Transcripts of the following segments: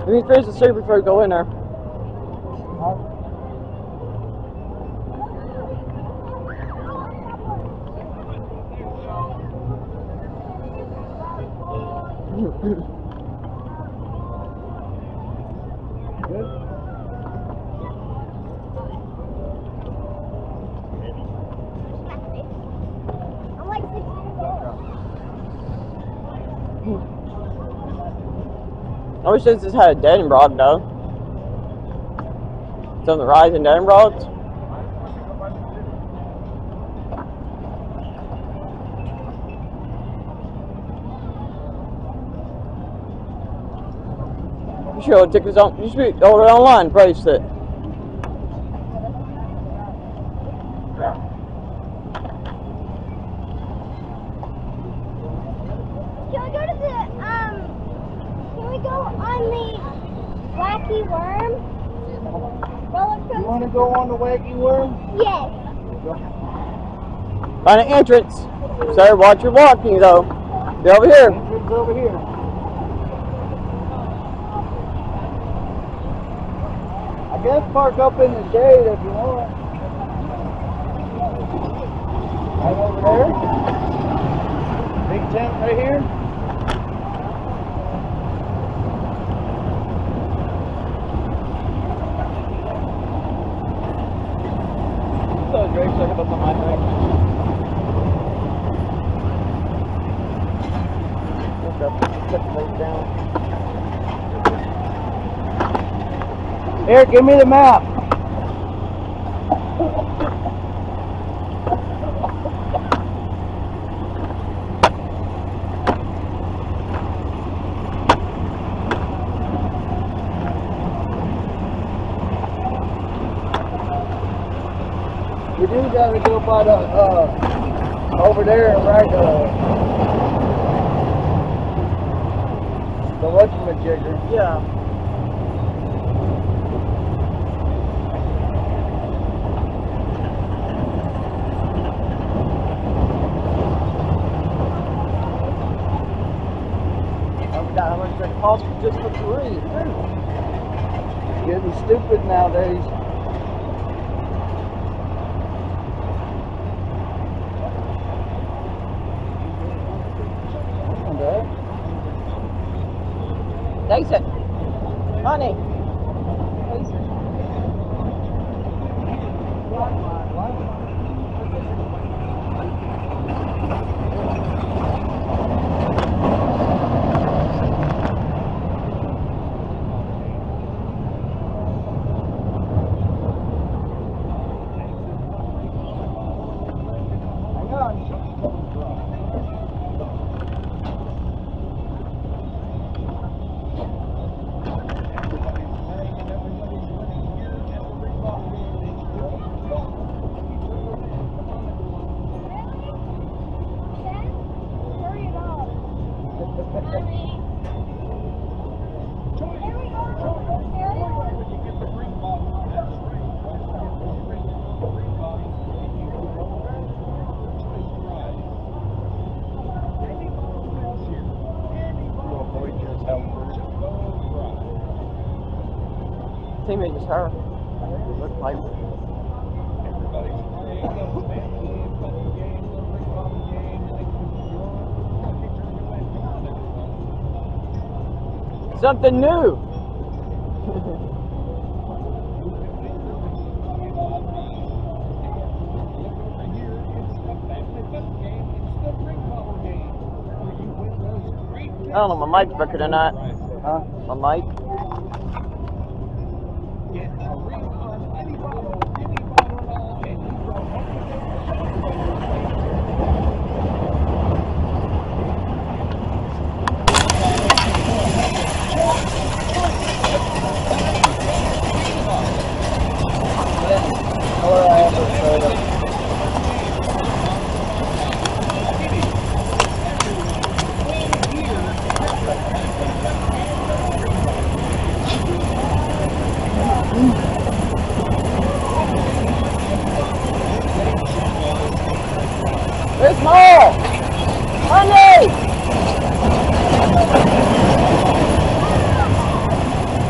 We need to finish the soup before we go in there. Good. I'm like 6 years old. I wish this had a dead broad though. It's on the rise in dead broads. You should take this on. You should order it online. Price it. Can we go to the can we go on the wacky worm roller coaster? You want to go on the wacky worm? Yes. Find an entrance. Sir, watch your walking though. They're over here. Entrance over here. I guess park up in the shade if you want. Right over there. Big tent right here. So great, check up on my thing. Put the plate down. Here, give me the map. We do gotta go by the over there, right? The whatchamajigger. Yeah. How much does it cost just for 3? Getting stupid nowadays. Taste it. Honey. Taste it. Teammate was her. It looked like something new. I don't know, my mic's broken or not. Huh? My mic. It's more! Honey!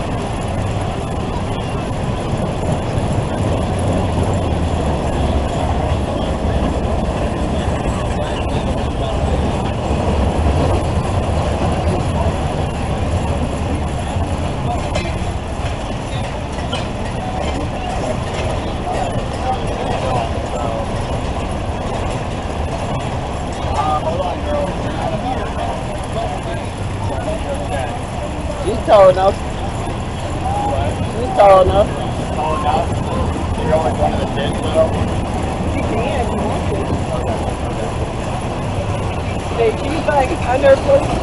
tall enough. She's tall enough. Tall enough. You go like one of the kids though. You can if you want to. Hey, she's like under 42.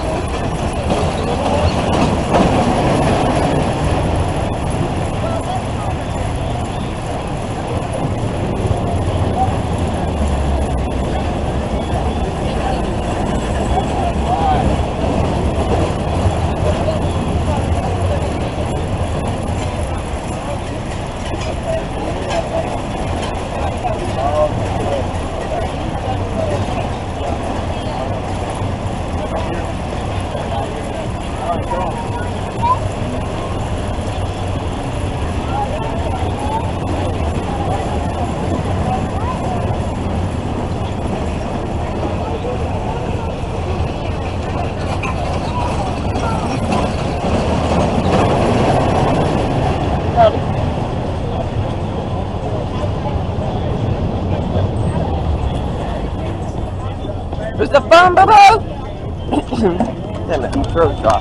Was the fun, Bobo? Damn it, my throat's dry.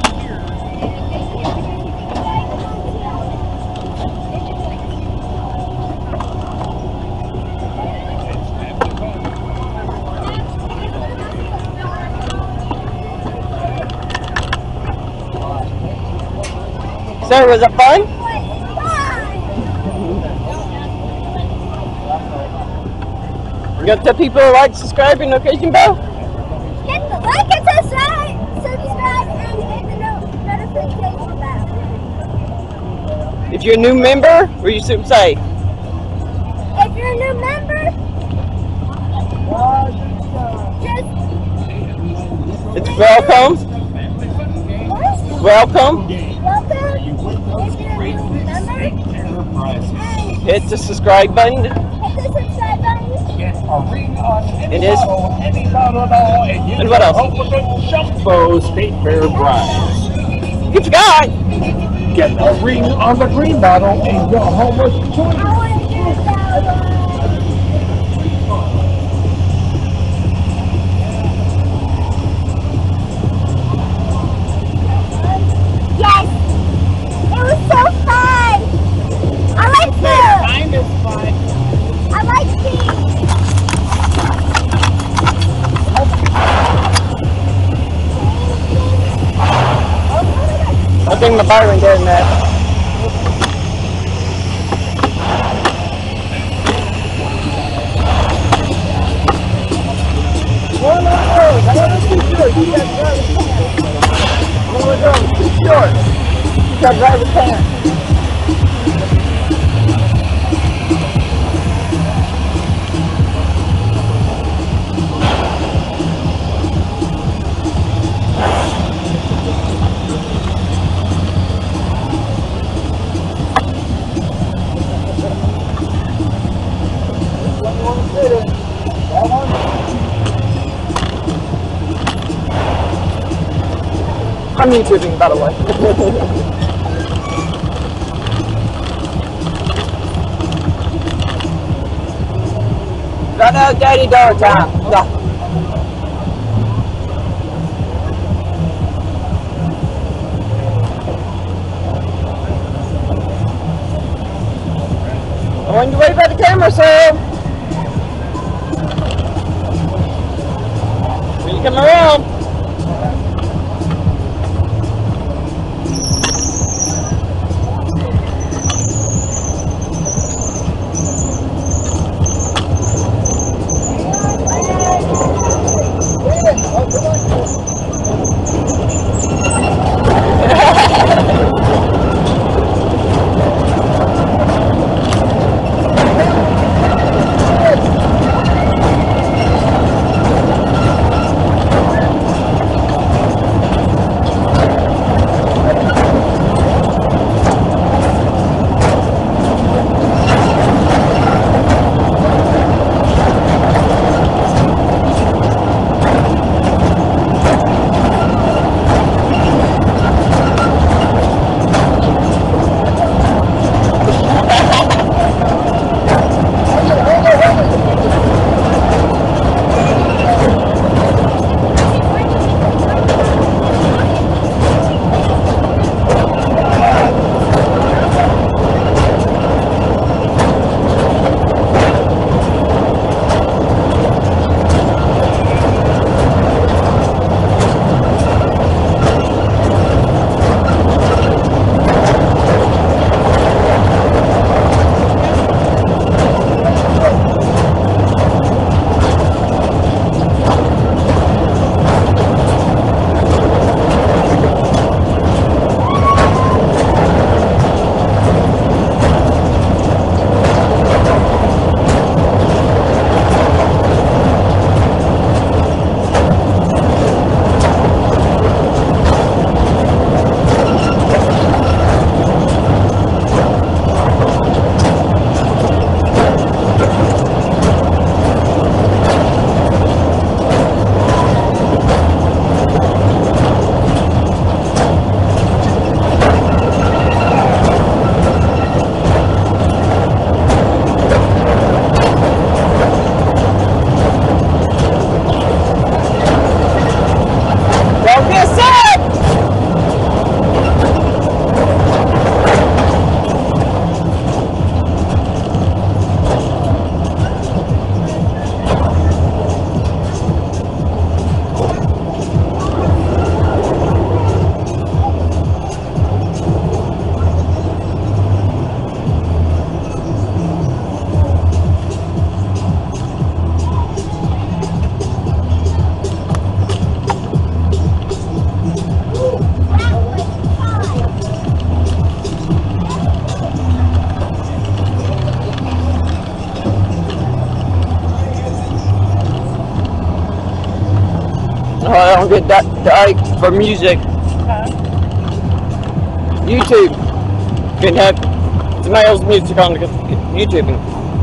Sir, was it fun? You got to tell people to like, subscribe, and notification bell? Hit the like and subscribe, and hit the notification bell. If you're a new member, what do you say? If you're a new member, just It's welcome. Welcome. welcome. If you're a new member, Hit the subscribe button. hit the subscribe button. Get a ring on any It is. bottle, any bottle at all, and you And what else? hope with a Jumbo State Fair prize. You forgot. Get a ring on the green bottle and go home with 2. I want to do that one. Yes! It was so fun! I like the... Time is fun. I like the... I think my Byron getting that. One of those. I want to see yours. You got driver's car. One of those. It's yours. You got driver's car. I'm YouTubing, by the way. Right now, Daddy Dog time. No. I want you to wave at the camera, Sam. When you come around. I don't get that for music. YouTube can have somebody else's music on YouTube.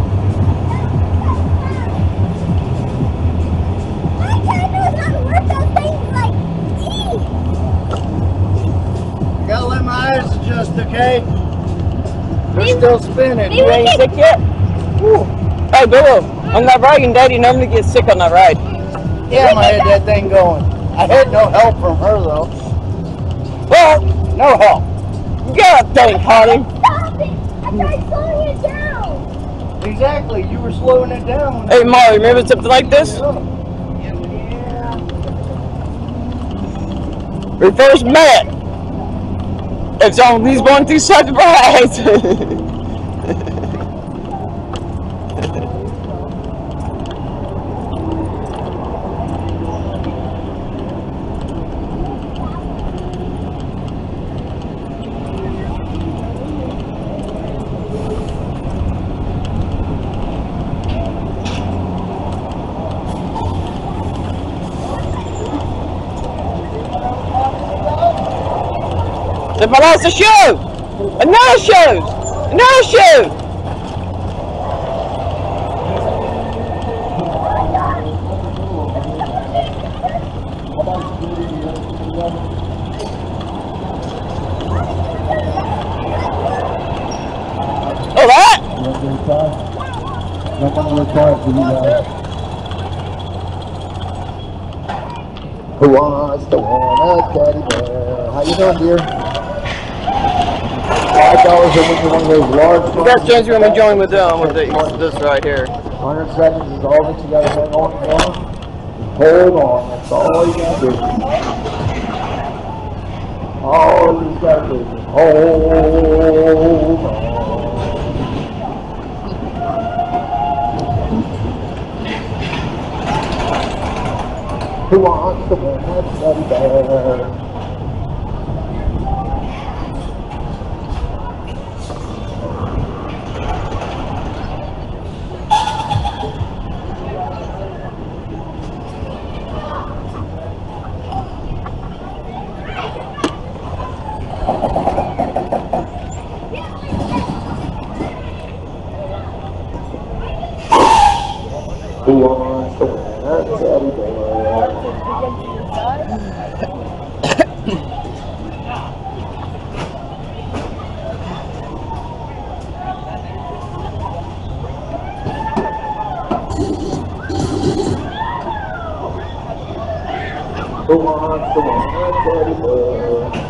Gotta let my eyes adjust, okay? They're still spinning. You ain't sick yet? Ooh. Hey, Billo, on that ride, and Daddy normally gets sick on that ride. Yeah, I had that thing going. I had no help from her, though. Well, No help. God dang, honey. Stop it! I tried slowing it down. Exactly. You were slowing it down. Hey, Molly, remember something like this? Yeah. Reverse Matt. It's on these 1 2 such rides. If I lost a shoe! Another shoe! Another shoe! Oh, that? Who wants to want a teddy bear? How you doing, dear? $5 and one of those large. You got a chance to join with this right here. 100 seconds is all that you got to hang on for. Hold on, that's all you got to do. All you got to do is hold on. Who wants to win that teddy bear? Who wants to win that teddy bear? Who wants to win that teddy bear?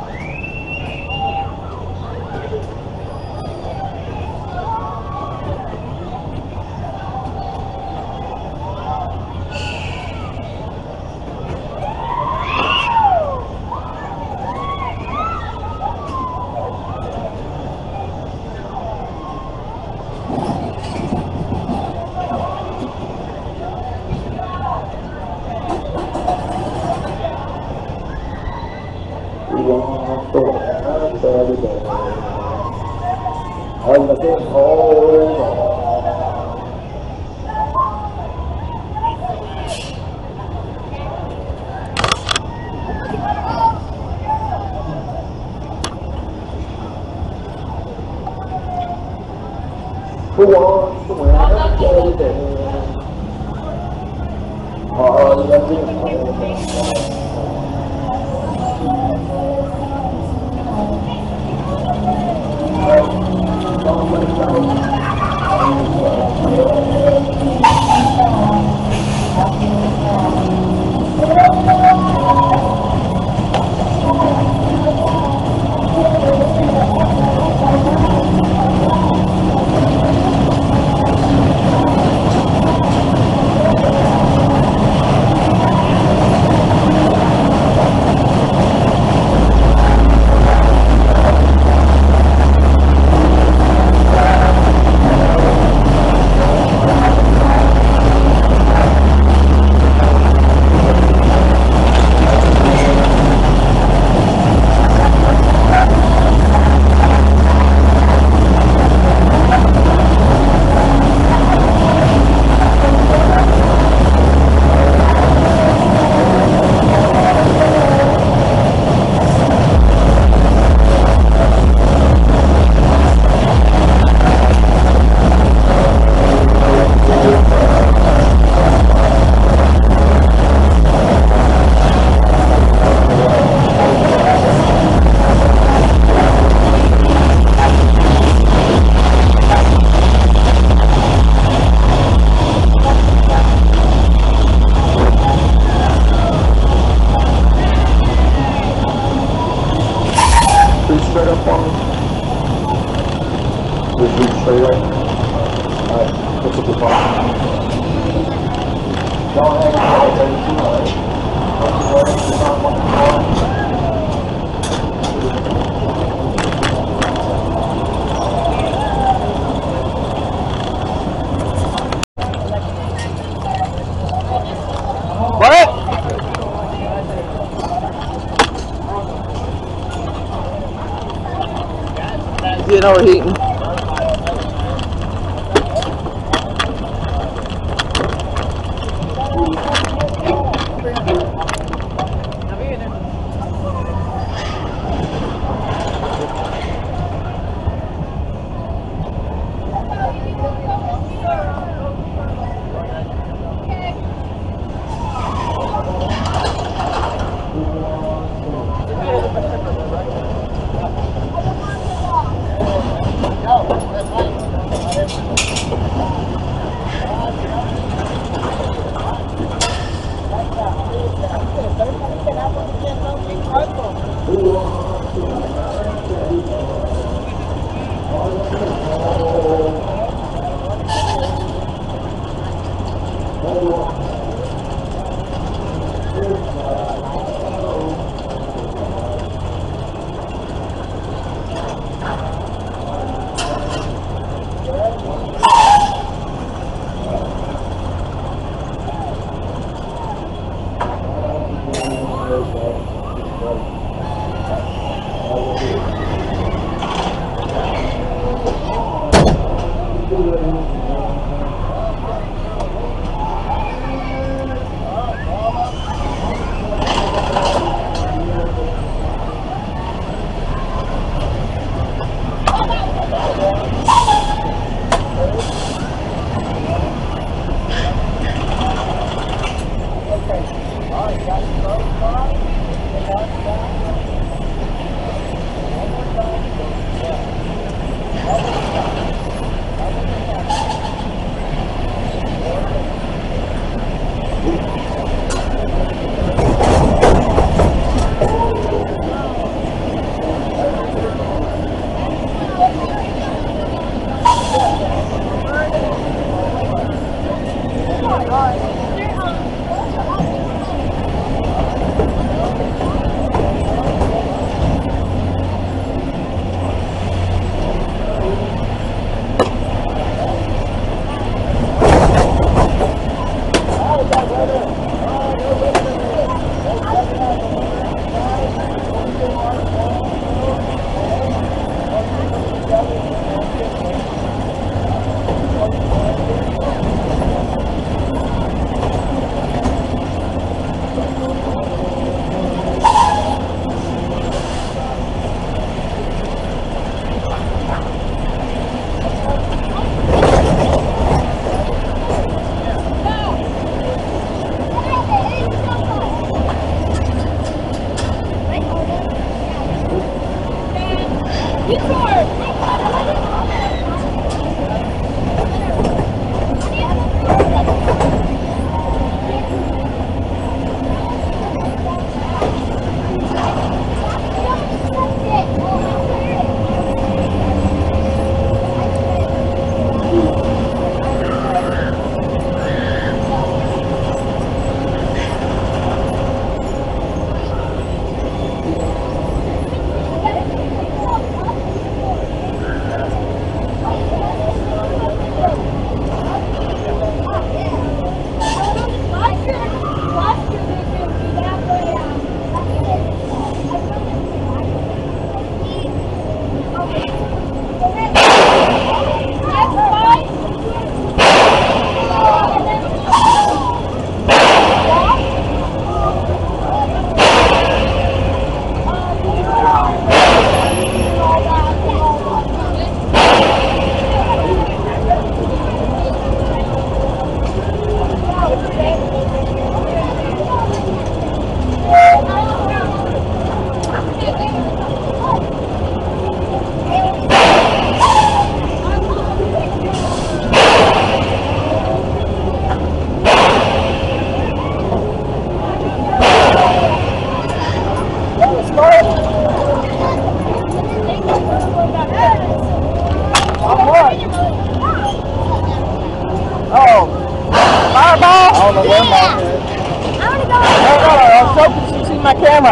Who wants to win a teddy bear? Oh, let me What? Getting overheating. Fireball? I don't know where mom is. I want to go. No, I'm hoping she see my camera.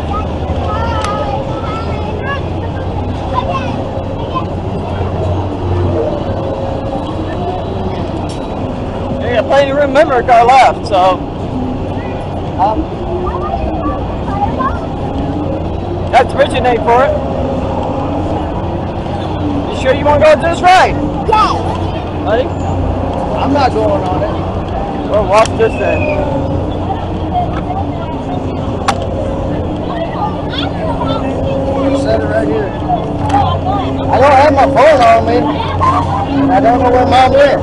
They got plenty of room memory car left, so. That's the original name for it. You sure you want to go this right? Yes. Buddy? I'm not going on it. Well, watch this then. Set it right here. I don't have my phone on me. And I don't know where mom went.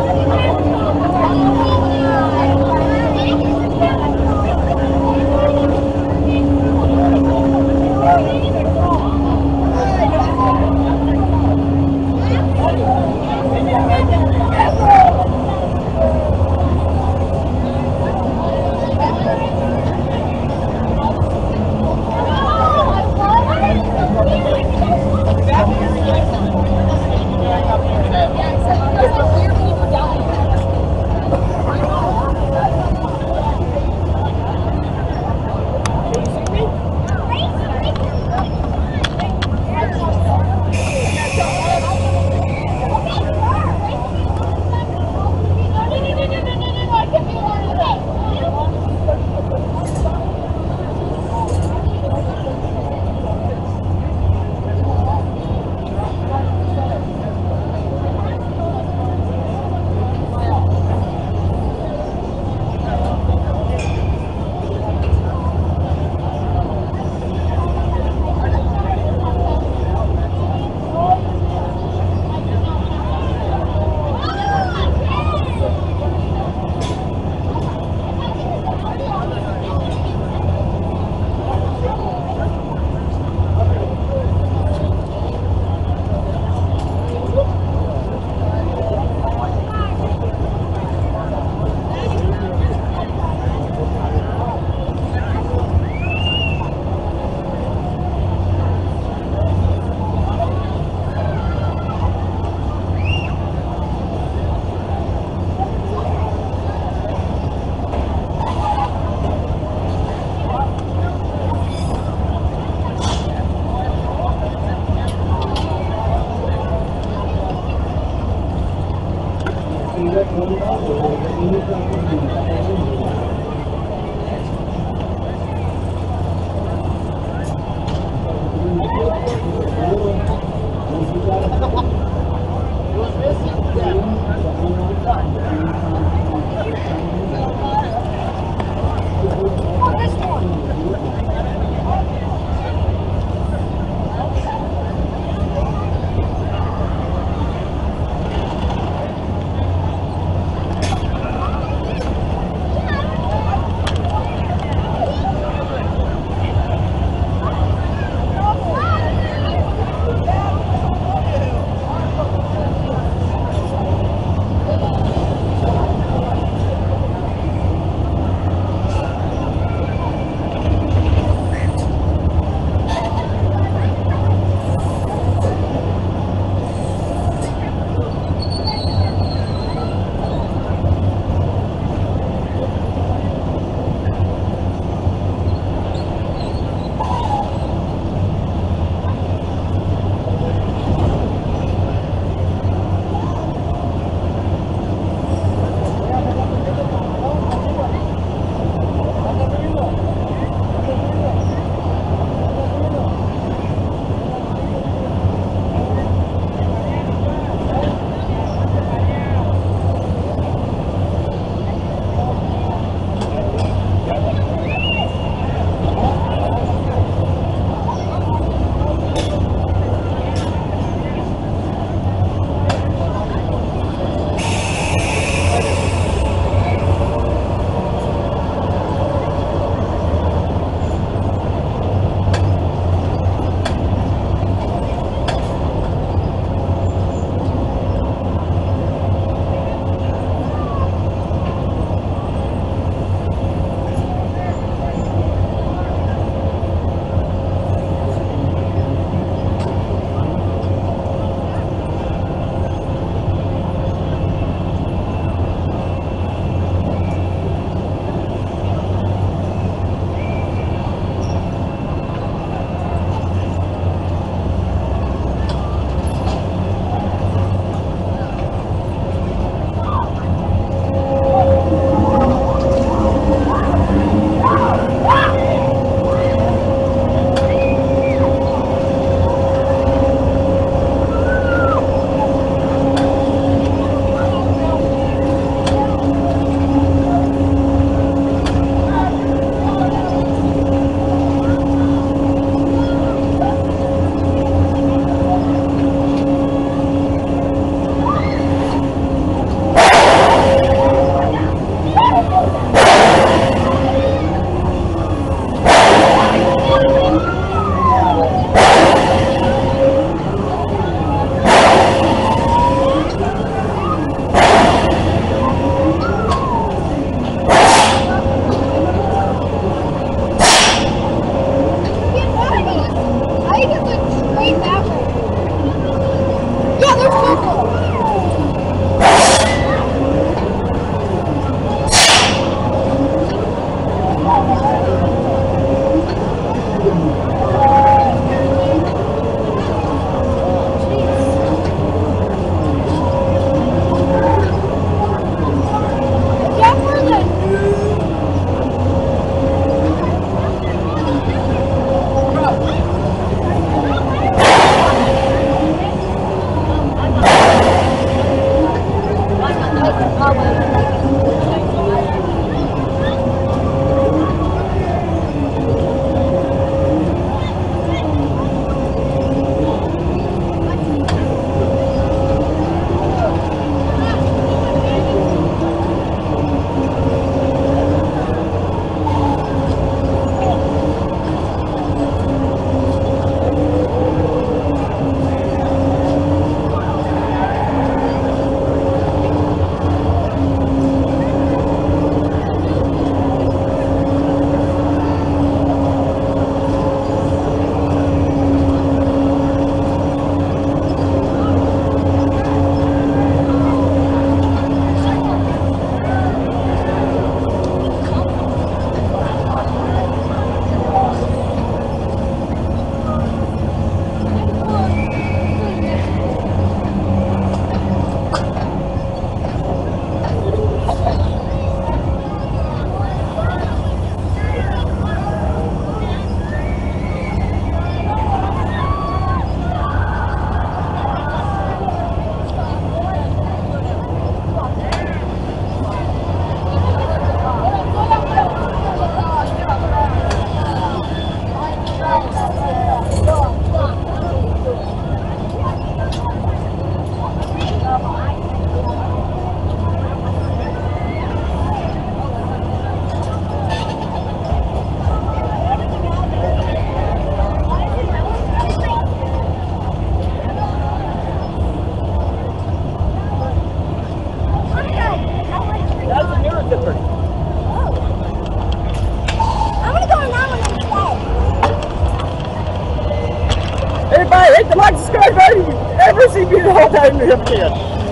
Everybody ever see me the whole time in the kid.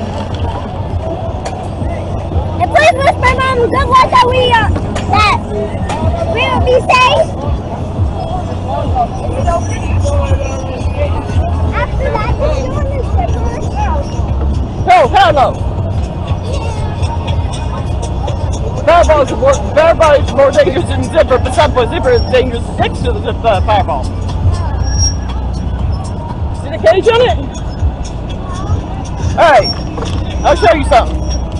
And please wish my mom good luck that we will be safe. After that, we're doing the zipper. No, hell no. Fireball is more dangerous than zipper, but sometimes zipper is dangerous next to the fireball. See the cage on it? Alright, I'll show you something.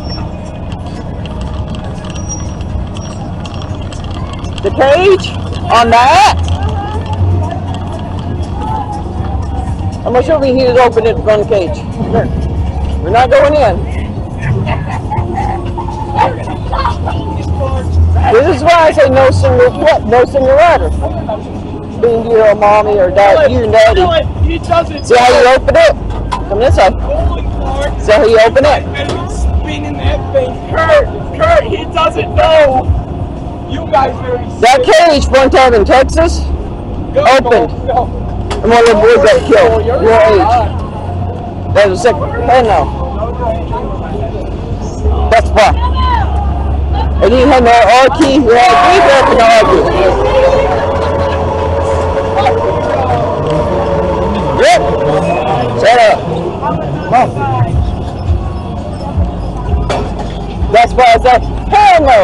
The cage on that. I'm going to show you here to open it from the cage. Here. We're not going in. This is why I say no single ladder. Being your mommy or dad, you and daddy. He doesn't. See how you open it? Come this way. See how you open it? Spinning that thing. Kurt, he doesn't know. You guys are. That cage one time in Texas opened. And one of the boys got killed. Your age. That was a sick. Hell no. That's fun. And you had no R key. You had 3 there for no R key. Yep. Shut up. Come on. That's why I said, hell no.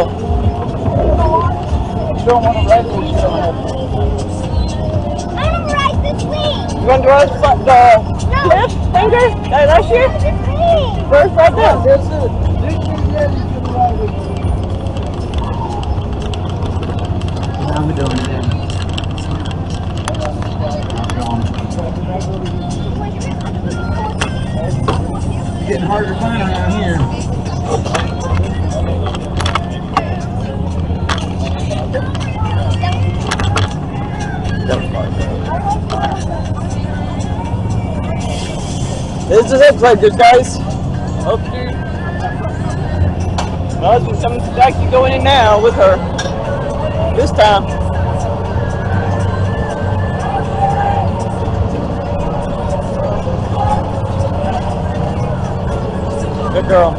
You don't want to ride this shit. I don't ride this thing. You want to ride the lift finger? Last year? First right there. This is How we doing then? Getting harder to find around here. This is it, pledges, guys. Okay. My husband's coming actually going in now with her. This time. Good girl.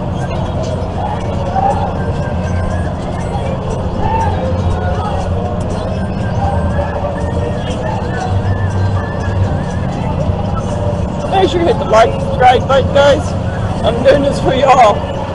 Make sure you hit the like and subscribe button, guys. I'm doing this for y'all.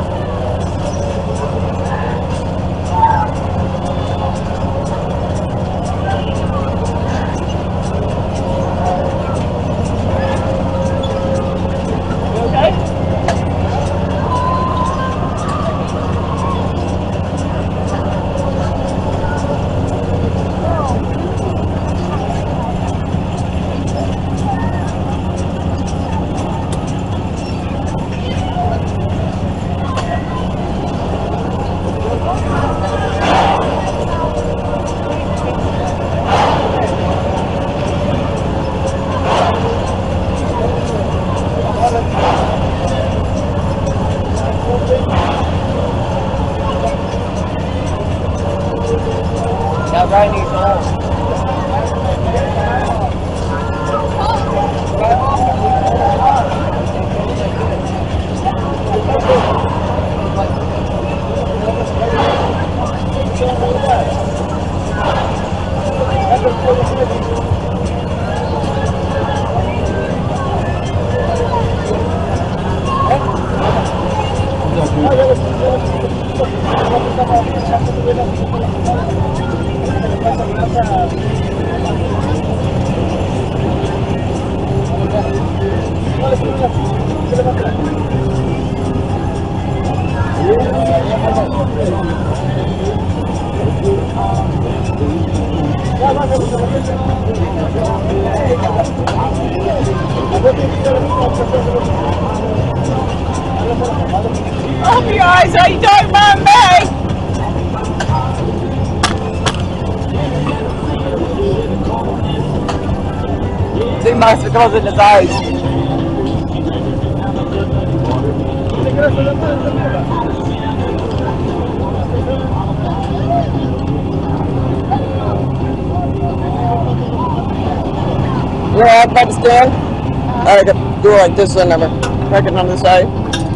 That guy needs help. Open your eyes, how you doing, Mom? Hey! See, Master goes in his eyes. You know, Pakistan? I could do it like this, then never. Crack it on the side.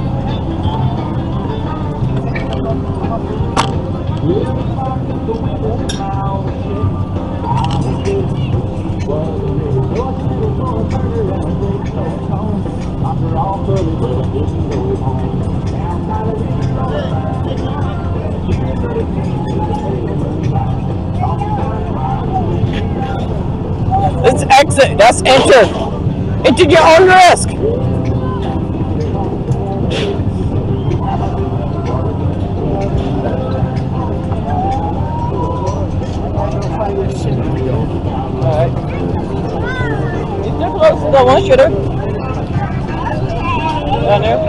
It's exit. That's enter. Enter your own risk. Alright. You're too close to the one shooter. Down there.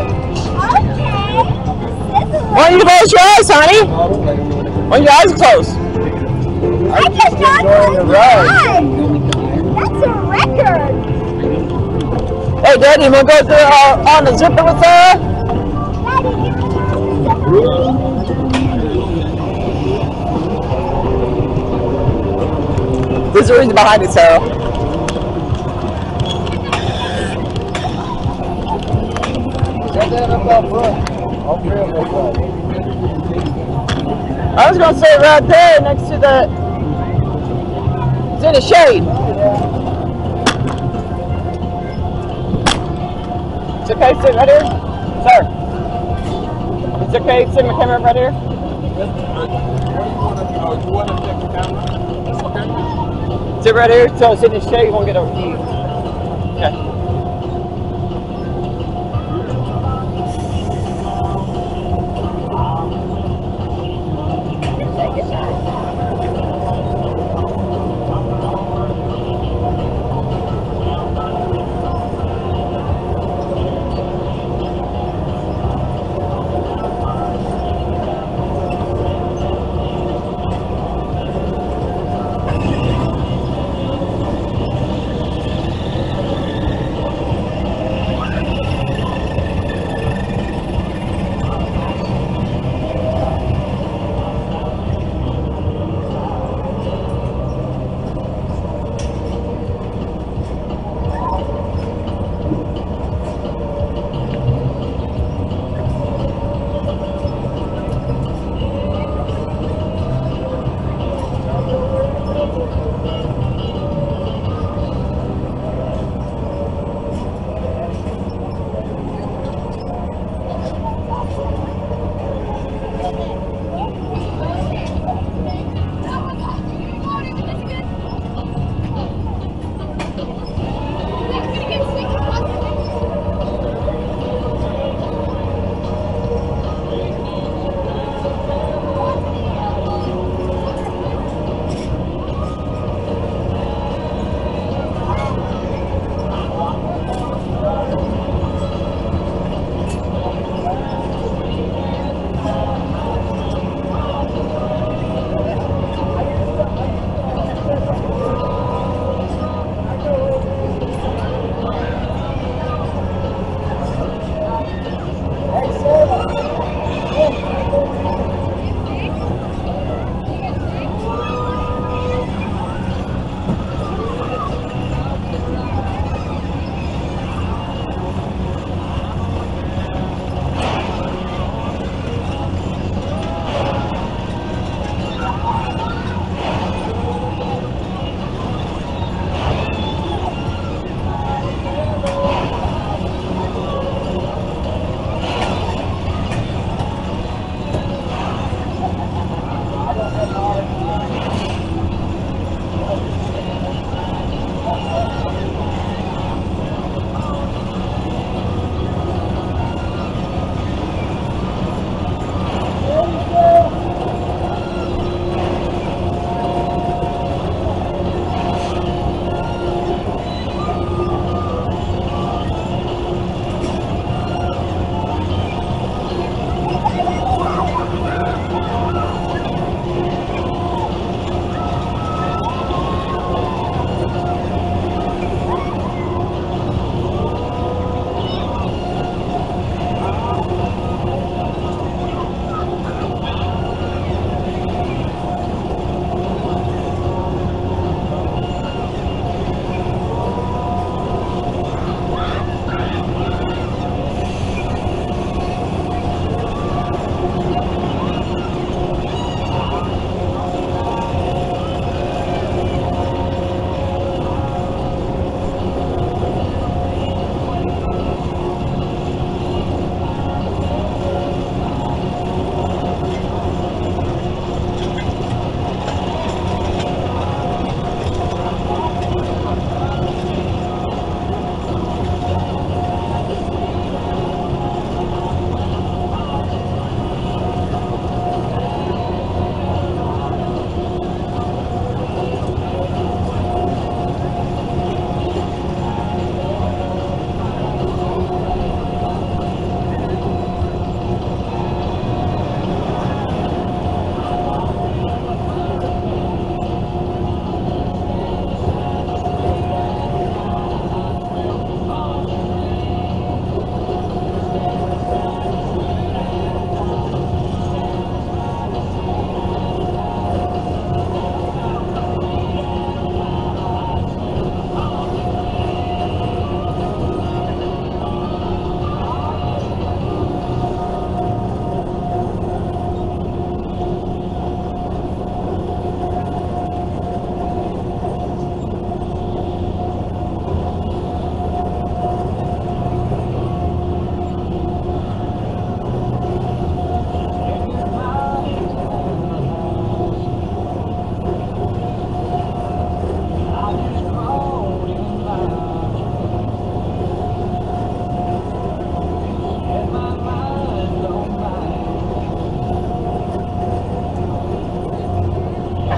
Why don't you close your eyes, honey? Why don't your eyes closed? I cannot close my eyes. That's a record. Hey, Daddy, you want to go to, on the zipper with her? There's a reason behind it, Sarah. I was going to say right there next to the... It's in the shade. It's okay to sit right here? Sir. It's okay to sit in the camera right here? Sit right here so it's in the shade, you won't get overheated. Okay.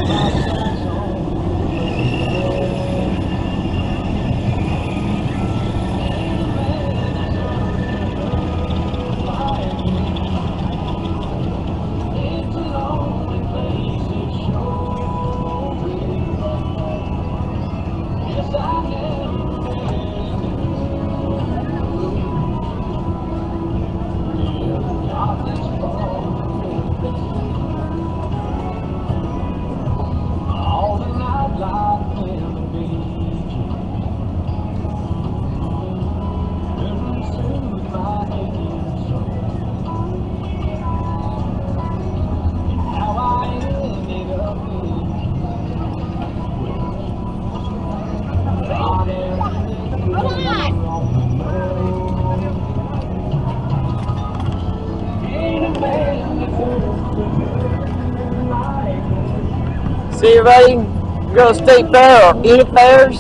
See you ready? You go to State Fair or any fairs?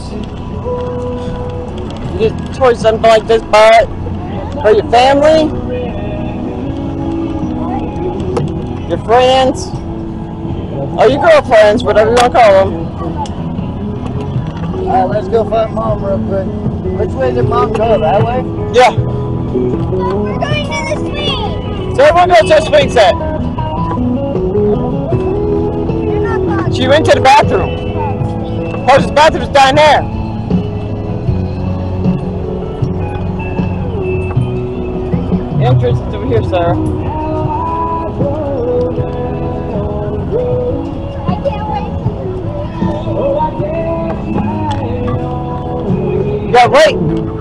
You get toys something like this, but for your family, your friends, or your girlfriends, whatever you want to call them. Alright, let's go find Mom real quick. Which way did Mom go? That way? Yeah. We're going to the swing. So everyone goes to the swing set. She went to the bathroom. Horse's bathroom's down there. Entrance is over here, Sarah. I can't wait. You gotta wait.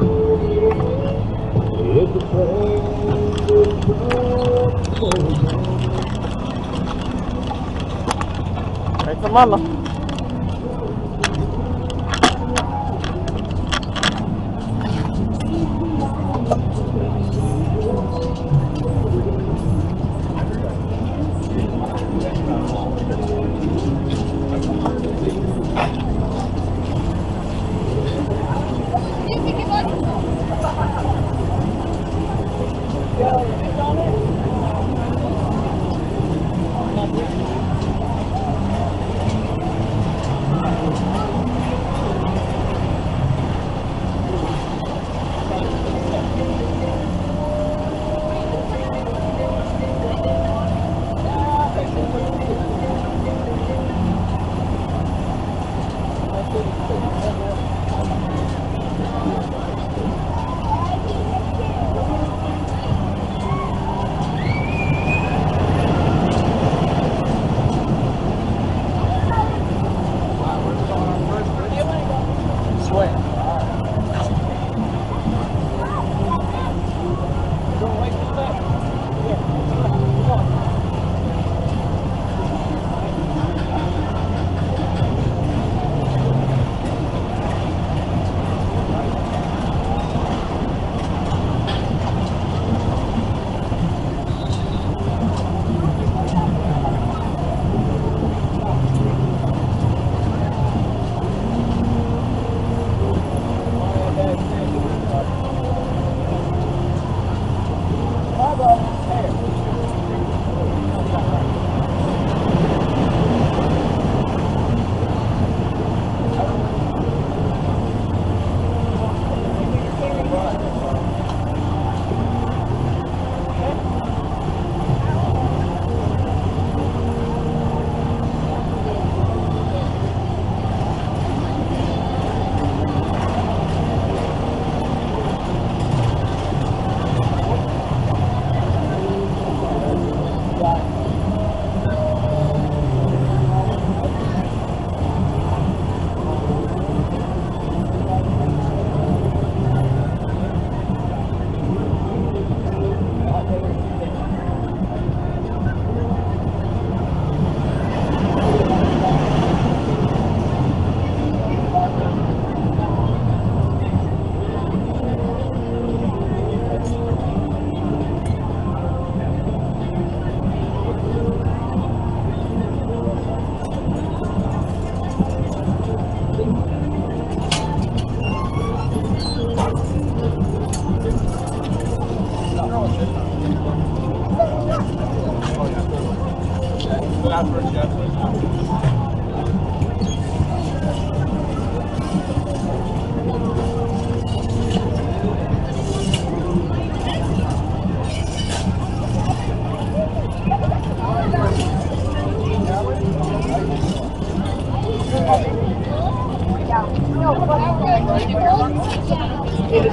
Wait for Mama.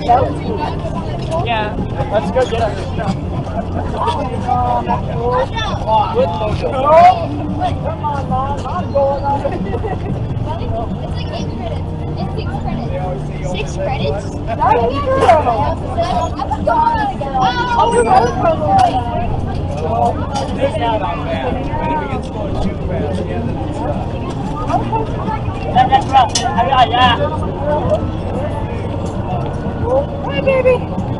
Yeah, let's go get our stuff. Come on, Mom. I'm going on. It's like 8 credits. It's 6 credits. 6 credits? Not even true. I'm going to go. Oh, we're going for a little. Take out on that. If it gets going too fast, yeah, then it's That's rough. Yeah. Hey, baby.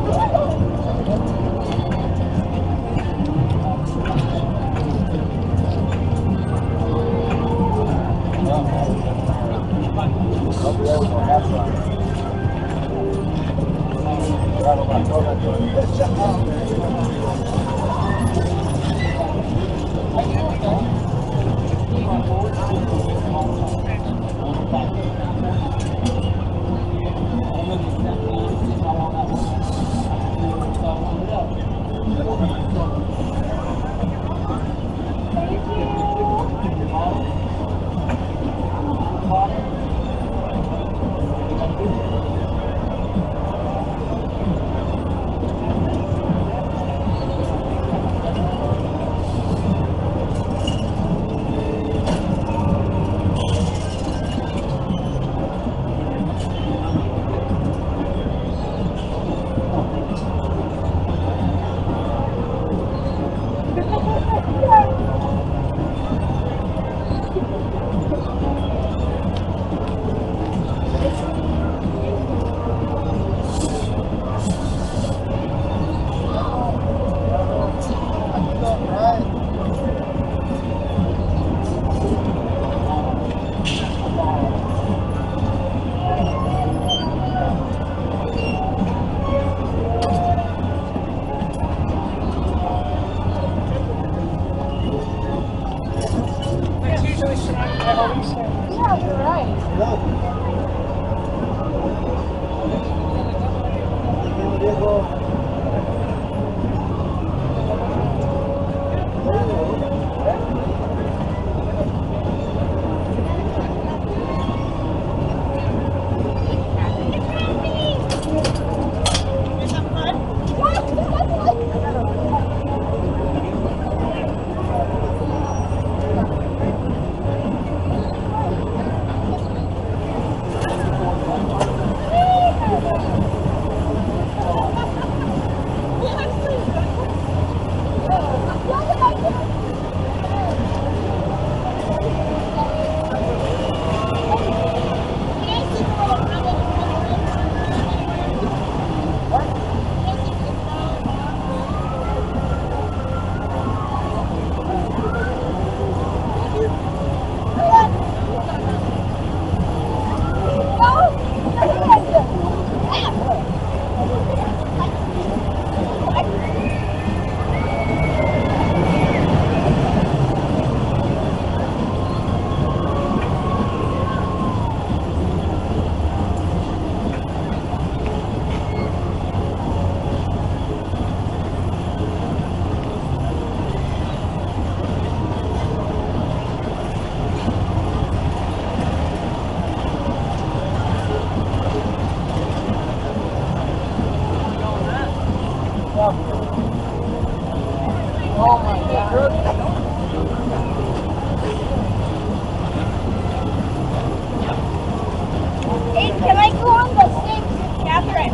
Hey, can I go on the same, Catherine?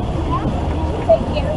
Take care.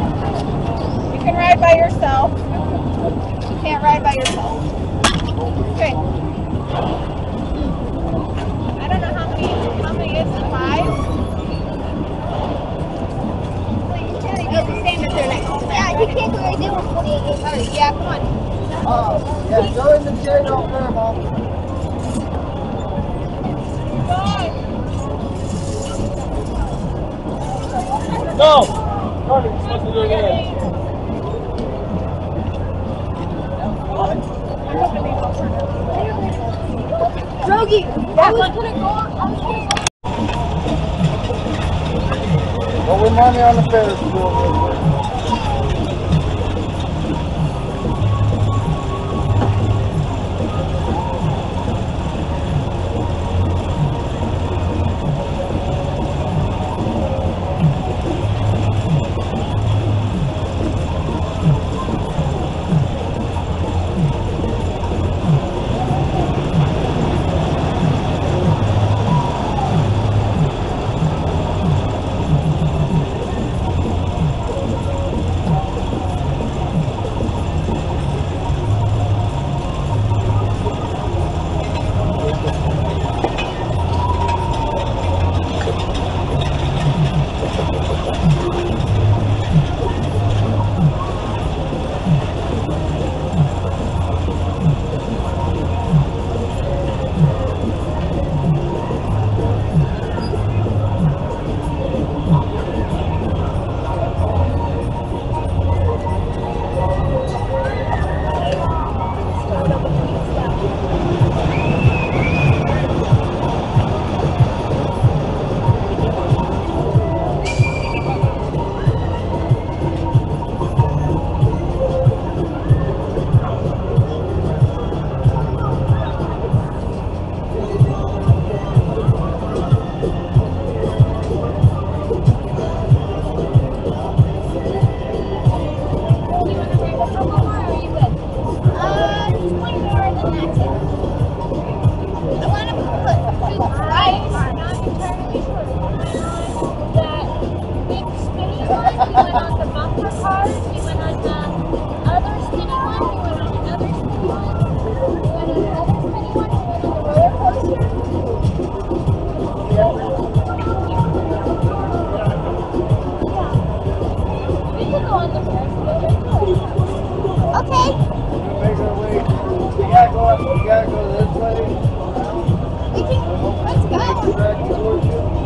You can ride by yourself. You can't ride by yourself. Okay. I don't know how many is it? 5? Oh, stand up there next to that. Yeah, you can't go right there with 48. Alright, yeah, come on. Yeah, go in the shade over there, Mom. No! Carter, you're supposed to do that. Drogi, I was gonna go. Well, we money on the Ferris wheel real quick. Okay. You gotta go this way. Let's go.